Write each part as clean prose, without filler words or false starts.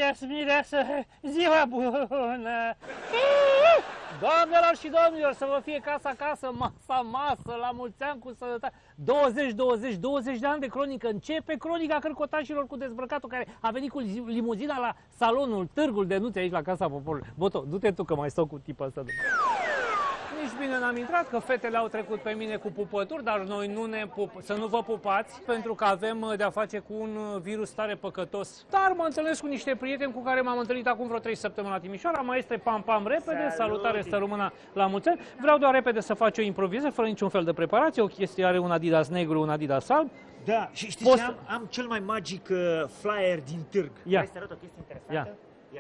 mireasă, ziua bună! Doamnelor și domnilor, să vă fie casa acasă, masa masă, la mulți ani cu sănătate. 20 de ani de cronică. Începe cronica cărcotașilor cu dezbrăcatul care a venit cu limuzina la salonul, târgul de nuțe aici la Casa Poporului. Boto, du-te tu că mai stau cu tipa asta. Nici bine n-am intrat, că fetele au trecut pe mine cu pupături, dar noi să nu vă pupați, pentru că avem de-a face cu un virus tare păcătos. Dar mă întâlnesc cu niște prieteni cu care m-am întâlnit acum vreo 3 săptămâni la Timișoara. Maestre, pam, repede, salutare, să rămână la mulți ani. Vreau doar repede să faci o improviză, fără niciun fel de preparație. O chestie are un Adidas negru, un Adidas alb. Da, și știți ce am cel mai magic flyer din târg. Ia. Hai să arăt o chestie interesantă. Ia.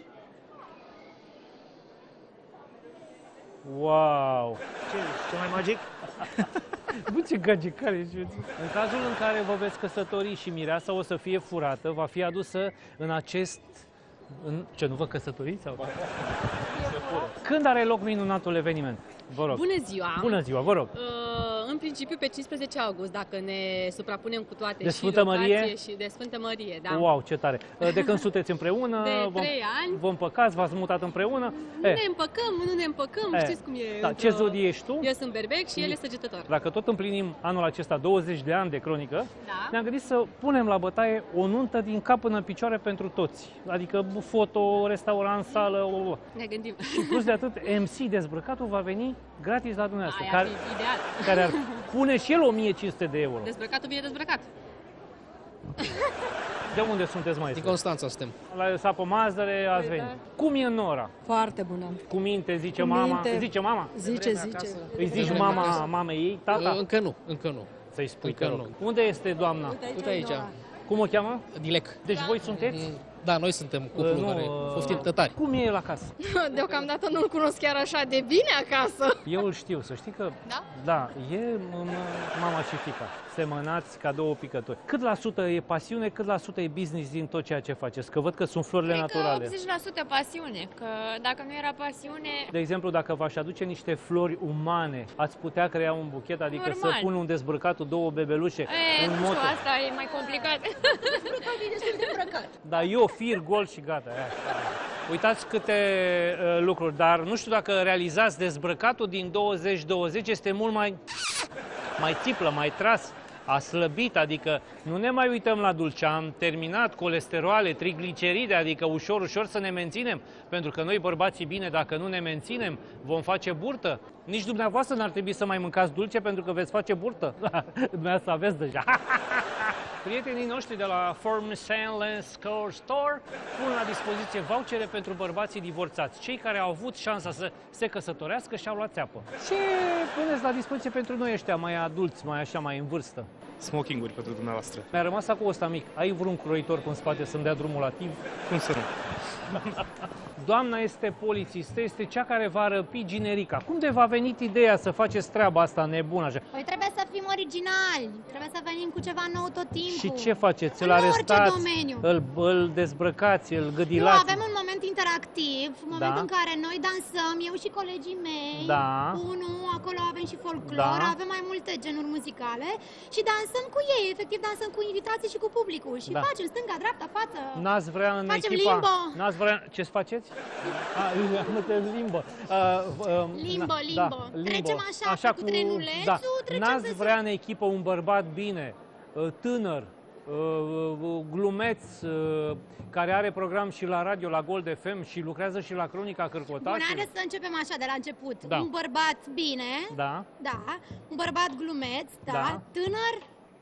Wow! Ce mai magic? Bă, ce gagicare ești! În cazul în care vă veți căsători și mireasa o să fie furată, va fi adusă în acest... Ce, nu vă căsătoriți? Sau? Când are loc minunatul eveniment? Vă rog. Bună ziua! Bună ziua, vă rog! În principiu pe 15 august, dacă ne suprapunem cu toate de și Sfântă Mărie și de Sfântă Mărie, da. Wow, ce tare! De când sunteți împreună? De 3 ani. Vă împăcați, v-ați mutat împreună? Nu ne împăcăm, știți cum e. Da. Ce zodie ești tu? Eu sunt berbec și el e săgetător. Dacă tot împlinim anul acesta 20 de ani de cronică, da, ne-am gândit să punem la bătaie o nuntă din cap până în picioare pentru toți. Adică foto, restaurant, sală, ne gândim. Și plus de atât, MC Dezbrăcatul va veni gratis la dumneavoastră. Aia ar fi ideal. Care ar pune și el 1500 de euro. Dezbrăcatul bine dezbrăcat. De unde sunteți, mai? Din Constanța suntem. La Sapă Mazdăre ați venit. Da. Cum e Nora? Foarte bună. Cu minte, zice Cu mama. minte. Zice mama? Zice. Îi zici mamei ei, tata? Încă nu. Să-i spui, încă te rog. nu. Unde este doamna? Uite aici. Cum o cheamă? Dilec. Deci voi sunteți? Da, noi suntem cuplul care foftim tătari. Cum e el acasă? Deocamdată nu-l cunosc chiar așa de bine acasă. Eu îl știu, să știi că... Da? Da, e mama și fiica. Semănați ca două picături. Cât la sută e pasiune, cât la sută e business din tot ceea ce faceți? Că văd că sunt florile naturale. Cred că 80% pasiune, că dacă nu era pasiune... De exemplu, dacă v-aș aduce niște flori umane, ați putea crea un buchet, adică normal, să pun un dezbrăcatul, două bebelușe, nu un știu, moto. asta e mai complicat. Dezbrăcat e destul de îmbrăcat. Dar eu fir gol și gata. Uitați câte lucruri, dar nu știu dacă realizați, dezbrăcatul din 2020 este mult mai țiplă, mai tras, a slăbit, adică nu ne mai uităm la dulce, am terminat colesteroale, trigliceride, adică ușor să ne menținem, pentru că noi bărbații bine, dacă nu ne menținem, vom face burtă. Nici dumneavoastră n-ar trebui să mai mâncați dulce pentru că veți face burtă. Dumneavoastră aveți deja. Prietenii noștri de la Formation Score Store pun la dispoziție vouchere pentru bărbații divorțați, cei care au avut șansa să se căsătorească și au luat țeapă. Ce puneți la dispoziție pentru noi ăștia mai adulți, mai așa, mai în vârstă? Smokinguri pentru dumneavoastră. Mi-a rămas acum ăsta mic. Ai vreun croitor în spate să-mi dea drumul la timp? Cum să nu? Doamna este polițistă, este cea care va răpi Ginerica. Cum de v-a venit ideea să faceți treaba asta nebună așa? Păi trebuie să fim originali, trebuie să venim cu ceva nou tot timpul. Și ce faceți? Îl în orice arestați? domeniu. Îl dezbrăcați? Îl Nu, gâdilați? avem un moment interactiv, moment în care noi dansăm, eu și colegii mei. Da. Unul, acolo avem și folclor, Da. avem mai multe genuri muzicale și dansăm cu ei, efectiv dansăm cu invitații și cu publicul. Și Da. facem stânga, dreapta, față. N-ați vrea în Facem echipa... limbo. N-ați vrea... Ce-ți faceți? Am înțeles limbo. Limbo. Trecem așa cu trenulețul, Da. trecem N-ați pe vrea în echipă un bărbat bine, tânăr, glumeț, care are program și la radio, la Gold FM și lucrează și la Cronica Bun, Cărcotașului. haideți să începem așa de la început. Da. Un bărbat bine, Da. da, un bărbat glumeț, Da. tânăr.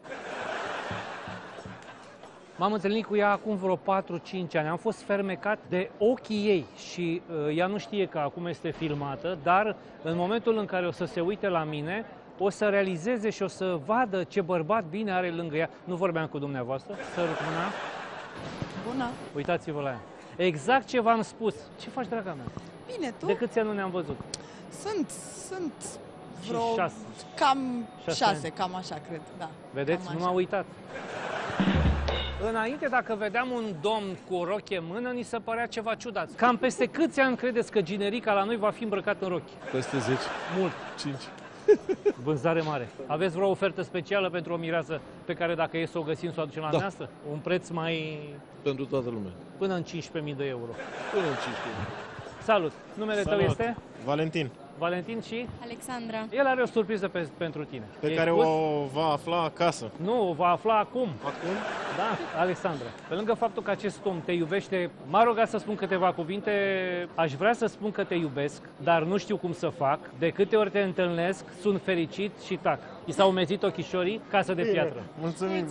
M-am întâlnit cu ea acum vreo 4-5 ani. Am fost fermecat de ochii ei și ea nu știe că acum este filmată, dar în momentul în care o să se uite la mine, o să realizeze și o să vadă ce bărbat bine are lângă ea. Nu vorbeam cu dumneavoastră, sărut mâna. Bună. Uitați-vă la ea. Exact ce v-am spus. Ce faci, draga mea? Bine, tu? De câți ani nu ne-am văzut? Sunt vreo... Și 6. Cam 6 6, cam așa, cred, da. Vedeți? Cam Nu așa. m-a uitat. Înainte, dacă vedeam un domn cu o rochie în mână, ni se părea ceva ciudat. Cam peste câți ani credeți că Ginerica la noi va fi îmbrăcat în rochi? Peste 10. Mult. 5. Vânzare mare. Aveți vreo ofertă specială pentru o mireasă pe care dacă e să o găsim, să o aducem la noastră? Un preț mai... Pentru toată lumea. până în 15.000 de euro. Până în 15.000. Salut! Numele tău este? Valentin, Valentin și? Alexandra. El are o surpriză pentru tine. pe E care spus? o va afla acasă. Nu, o va afla acum. Acum? Da, Alexandra. Pe lângă faptul că acest om te iubește, m-a rugat să spun câteva cuvinte. Aș vrea să spun că te iubesc, dar nu știu cum să fac. De câte ori te întâlnesc, sunt fericit și tac. I s-au umezit ochișorii, casă de piatră. Mulțumim.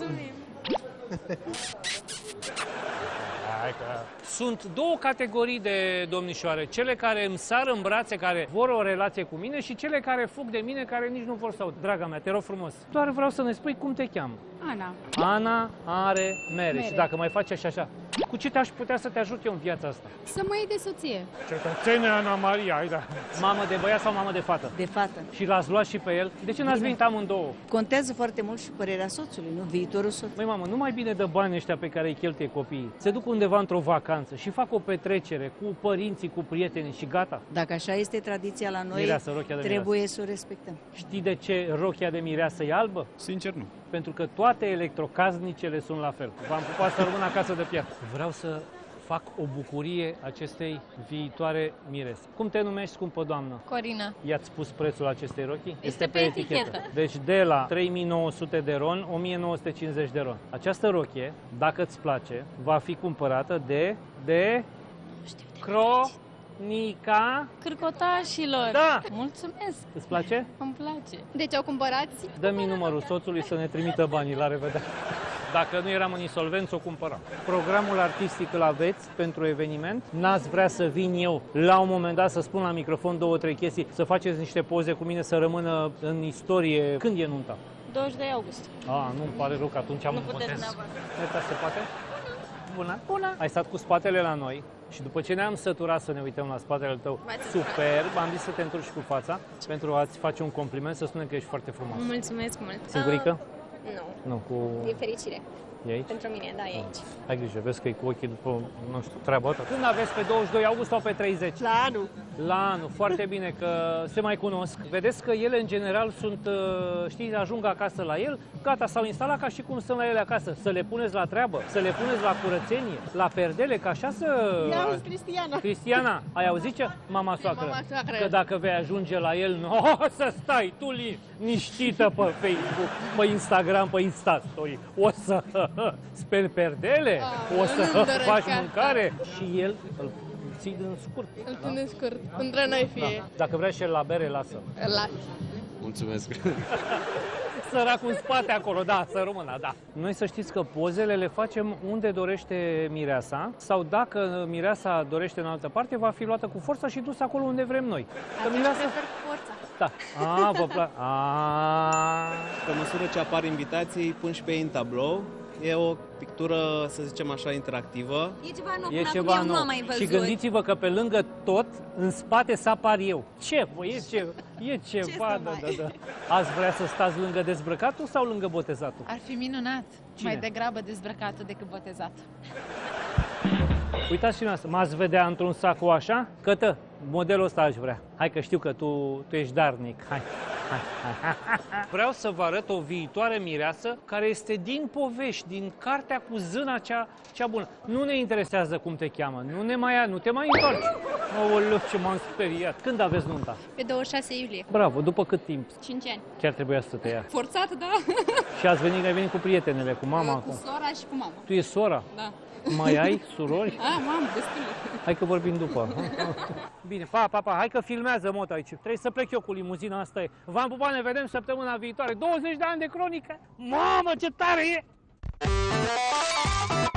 Hai că... Sunt două categorii de domnișoare. Cele care îmi sar în brațe, care vor o relație cu mine și cele care fug de mine, care nici nu vor să aud. Draga mea, te rog frumos, doar vreau să ne spui cum te cheamă. Ana. Ana are mere. Și dacă mai faci așa, cu ce te-aș putea să te ajut eu în viața asta? Să mă iei de soție. Cetățene Ana Maria, hai da. Mamă de băiat sau mamă de fată? De fată. Și l-ați luat și pe el? De ce n-ați venit amândouă? Contează foarte mult și părerea soțului, nu viitorul soț. Măi, mamă, nu mai bine dă bani ăștia pe care îi cheltuie copiii. Se duc undeva într-o vacanță și fac o petrecere cu părinții, cu prietenii și gata. Dacă așa este tradiția la noi, Mireasă, rochia de trebuie să o respectăm. Știi de ce rochia de mireasă e albă? Sincer, nu. Pentru că toate electrocasnicele sunt la fel. V-am pupat să rămân acasă de piatră. Vreau să fac o bucurie acestei viitoare mirese. Cum te numești, scumpă doamnă? Corina. I-ați spus prețul acestei rochii? Este pe etichetă. Deci de la 3.900 de ron, 1.950 de ron. Această rochie, dacă îți place, va fi cumpărată de Cronica. Cârcotașilor. Da! Mulțumesc. Îți place? Îmi place. Deci o cumpărați? Dă-mi numărul soțului să ne trimită banii, la revedere. Dacă nu eram în insolvență, o cumpăram. Programul artistic îl aveți pentru eveniment? N-ați vrea să vin eu la un moment dat să spun la microfon 2-3 chestii, să faceți niște poze cu mine, să rămână în istorie. Când e nunta? 22 august. Nu-mi pare rău că atunci am Nu un puteți botez. neapărat. Neta, se poate? Bună. Bună. Ai stat cu spatele la noi și după ce ne-am săturat să ne uităm la spatele tău, superb, am zis să te întorci cu fața pentru a-ți face un compliment, să spunem că ești foarte frumoasă. Mulțumesc mult. Singurică? Nu, Nu, cu... din fericire. E aici? Pentru mine, da, e aici. Ai grijă, vezi că e cu ochii după, nu știu, treaba ta. Când aveți pe 22 august sau pe 30? La anul. La anul, foarte bine, că se mai cunosc. Vedeți că ele, în general, sunt, știi, ajung acasă la el, gata, s-au instalat ca și cum sunt la ele acasă. Să le puneți la treabă, să le puneți la curățenie, la perdele, ca așa să... Ia-uzi, Cristiana. Cristiana, ai auzit ce? Mama soacră. Mama soacră. Că dacă vei ajunge la el, nu, să stai tu liniștită pe Facebook, pe Instagram, pe Instastory. O să speli perdele, o să faci mâncare și el îl ții din scurt. Îl ține scurt. Între noi fie. Dacă vrea și el la bere, lasă. La... Mulțumesc. Săracul în spate acolo, da, să rămână, da. Noi să știți că pozele le facem unde dorește mireasa sau dacă mireasa dorește în altă parte, va fi luată cu forța și dusă acolo unde vrem noi. Că mireasa... Prefer cu forța. Da. Vă place. Pe măsură ce apar invitații, îi pun și pe ei în tablou. E o pictură, să zicem așa, interactivă. E ceva nou, E ceva nou. Și gândiți-vă că pe lângă tot, în spate să apar eu. Ce? Bă, e ceva, da. Ați vrea să stați lângă dezbrăcatul sau lângă botezatul? Ar fi minunat. Cine? Mai degrabă dezbrăcatul decât botezat. Uitați și noastră, m-ați vedea într-un sac așa? Cătă, modelul ăsta aș vrea. Hai că știu că tu ești darnic. Hai. Vreau să vă arăt o viitoare mireasă care este din povești, din cartea cu zâna cea bună. Nu ne interesează cum te cheamă, nu te mai întorci. Aoleu, ce m-am speriat. Când aveți nunta? Pe 26 iulie. Bravo, după cât timp? 5 ani. Chiar trebuia să te ia. Forțat, da? Și ai venit cu prietenele, cu mama acum. Cu sora și cu mama. Tu e sora? Da. Mai ai surori? Mam, destul. Hai că vorbim după. Bine, pa, hai că filmează mot aici. Trebuie să plec eu cu limuzina asta. V-am pupat, ne vedem săptămâna viitoare. 20 de ani de cronică. Mamă, ce tare e!